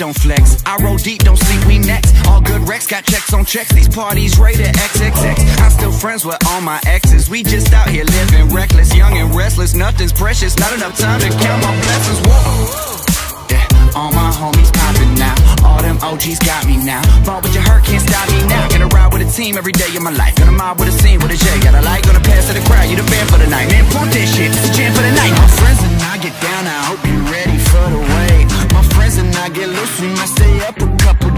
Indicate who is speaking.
Speaker 1: don't flex. I roll deep, don't sleep, we next. All good wrecks, got checks on checks. These parties rated XXX. I'm still friends with all my exes. We just out here living reckless, young and restless. Nothing's precious, not enough time to count my blessings. Whoa. Yeah, all my homies popping now. All them OGs got me now. Fall with your hurt, can't stop me now. Gonna ride with a team every day of my life. Gonna mob with a scene with a J. Got a light, gonna pass to the crowd. You the band for the night. Man, pump that shit, it's a jam for the night. My friends and I get down, I hope you're ready for the wait. My friends and I get loose, we might stay up a couple